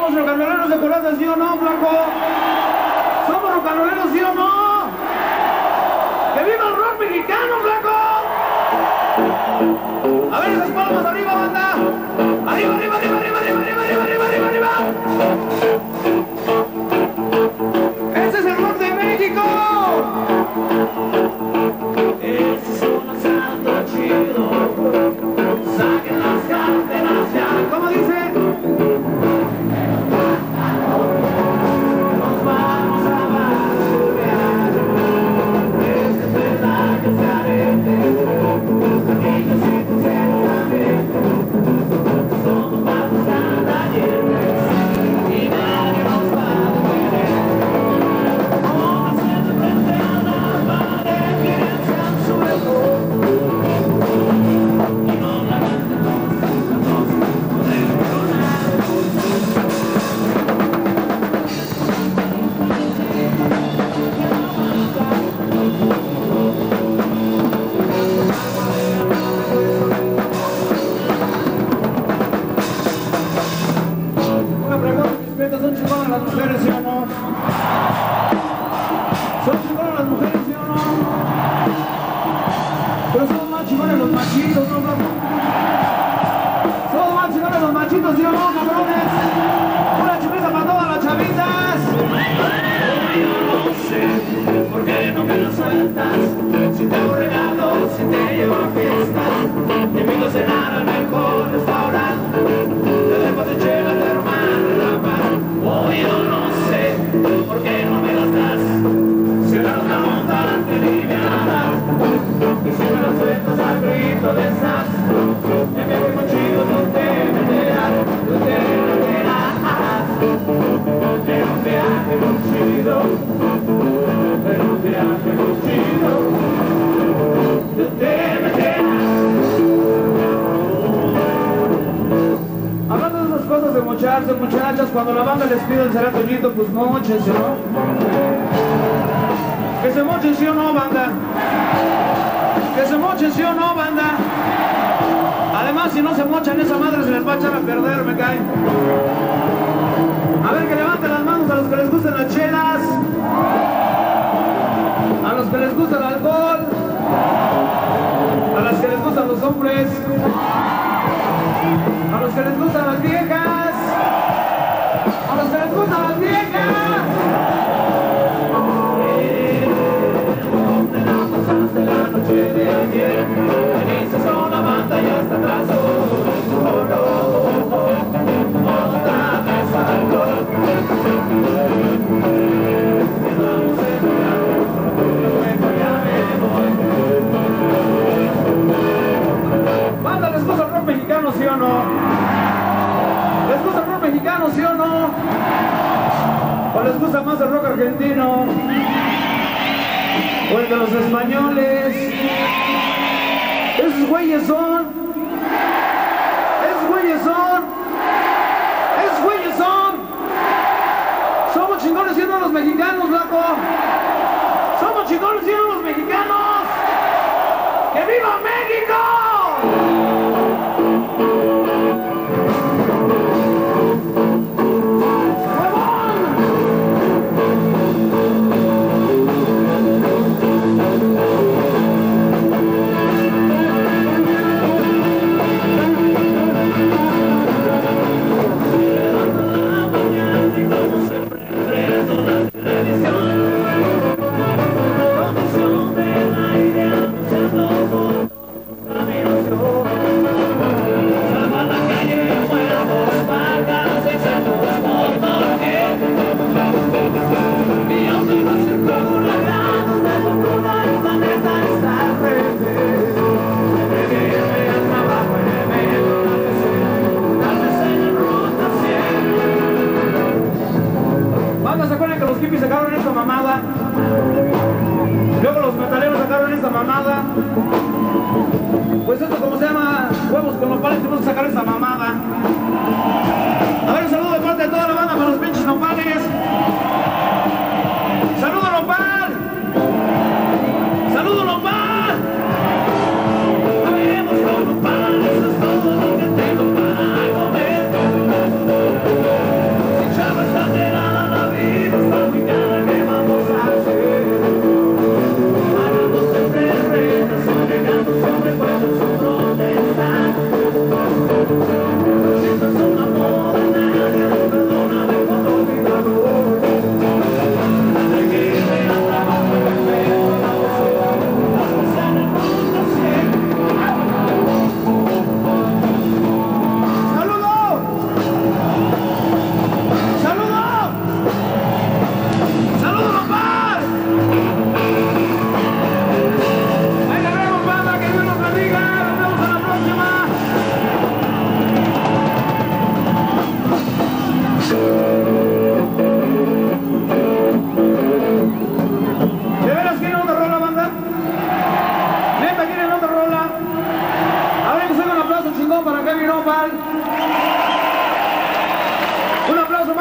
Somos rocanroleros de corazón, ¿sí o no, flaco? Somos rocanroleros, ¿sí o no? ¡Que viva el rock mexicano, flaco! A ver esas palmas arriba, banda. Arriba, arriba, arriba, arriba, arriba, arriba, arriba, arriba, arriba, arriba. Ese es el rock de México. Ese es un asalto chido. Saquen las carteras ya. ¿Cómo dice? Nos vamos a barbear. Es verdad que se arete. Aquellos sinceros también. Somos patos canadienses y nadie nos va a detener. Vamos haciendo frente a la pared, piensan su error. Y no la manden los podemos tronar. Una pregunta, mis metas, ¿son chingonas las mujeres, sí o no? ¿Son chingonas las mujeres, sí o no? Pero son más chingones los machitos, ¿no, bro? Son más chingones los machitos, ¿sí o no, cabrones? Una chimeza para todas las chavitas. Yo no sé por qué no me lo sueltas. Si te hago regalos, si te llevo a fiestas, te invito a cenar al mejor restaurante. Te dejo de chela, de hermano, de la paz. Hoy yo no sé por qué no me las das. Si agarras la monta, te livianas. Y si me lo sueltas al grito de esas, en viaje muy chido tú te meterás, tú te meterás. En un viaje muy chido, en un viaje muy chido, tú te meterás. Hablando de esas cosas de mocharse, muchachas, cuando la banda les pide el seratoñito, pues mochense, ¿no? Que se mochen, ¿sí o no, banda? Que se mochen, ¿sí o no, banda? Además, si no se mochan, esa madre se les va a echar a perder, me cae. A ver, que levanten las manos a los que les gustan las chelas, a los que les gusta el alcohol, a las que les gustan los hombres, a los que les gustan las viejas, a los que les gustan las viejas. ¿Dónde la pasaste la noche de ayer? Veniste sola, banda y hasta atrás. Otra vez alcohol. Vamos a entrar, luego ya me voy. Banda, ¿les gusta el rock mexicano, sí o no? ¿Les gusta el rock mexicano, sí o no? ¿O les gusta más el rock argentino? ¿O el de los españoles? Esos güeyes son. Esos güeyes son. Esos güeyes son. Somos chingones siendo los mexicanos, loco. Somos chingones siendo los mexicanos. ¡Que viva México! ¿Se acuerdan que los hippies sacaron esta mamada? Luego los metaleros sacaron esta mamada. Pues esto, como se llama, huevos con los palos, tenemos que sacar esta mamada. A ver, un saludo de parte de toda la banda para los pinches nopales. ¡Saludo, nopal! ¡Saludo, nopal! Habemos con nopal, eso es todo lo que tengo para comer.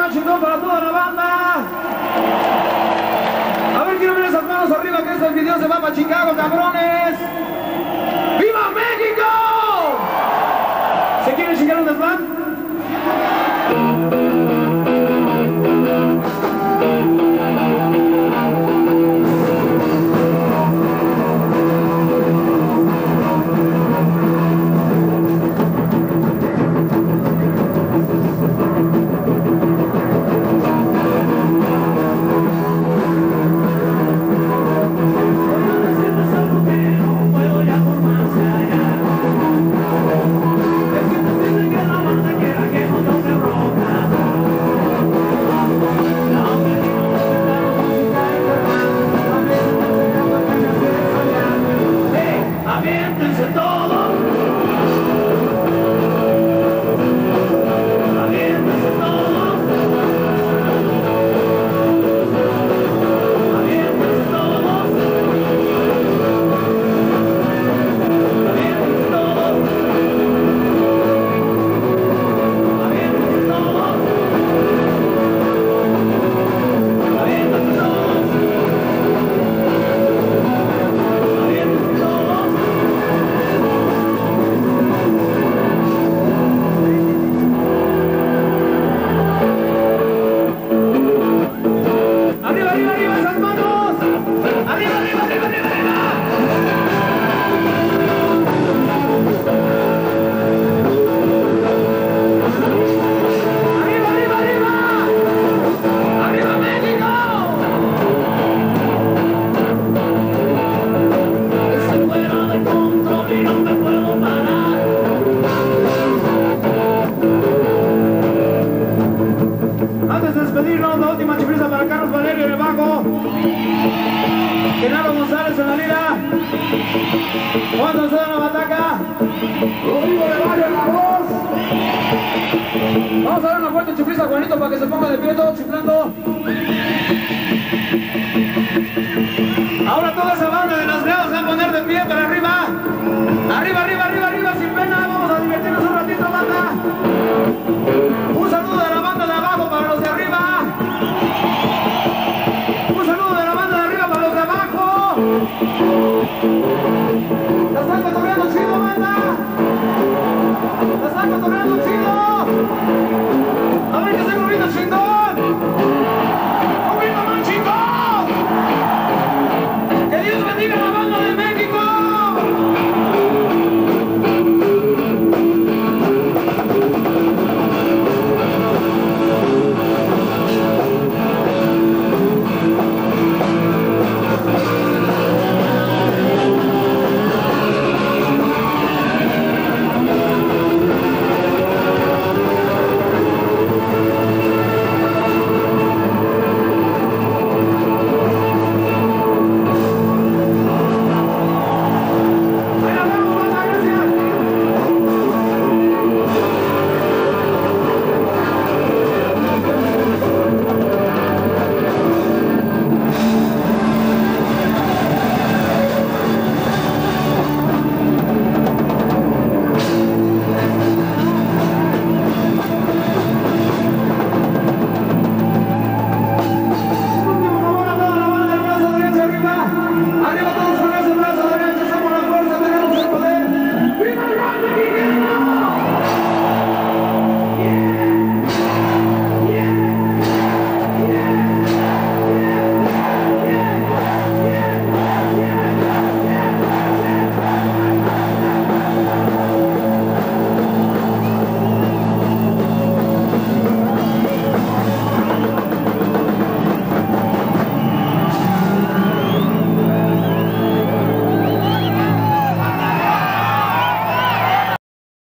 más chingón para toda la banda. A ver, quiero ver esas manos arriba, que este video se va para Chicago, cabrones. ¡Viva México! ¿Se quieren chingar un desván? Antes de despedirnos, la última chifriza para Carlos Valerio en el bajo, Genaro González en la lira, Juan Salcedo en la bataca, Rodrigo de Valle en la voz. Vamos a dar una fuerte chifriza a Juanito para que se ponga de pie todo chiflando. Ahora toda esa banda de las gradas se va a poner de pie para arriba. Arriba, arriba, arriba, arriba, sin pena. Vamos a divertirnos un ratito, banda. Un saludo de la banda de abajo para los de arriba. Un saludo de la banda de arriba para los de abajo. La están cotorreando chido, banda. La están cotorreando chido. A ver que se ruido chingón.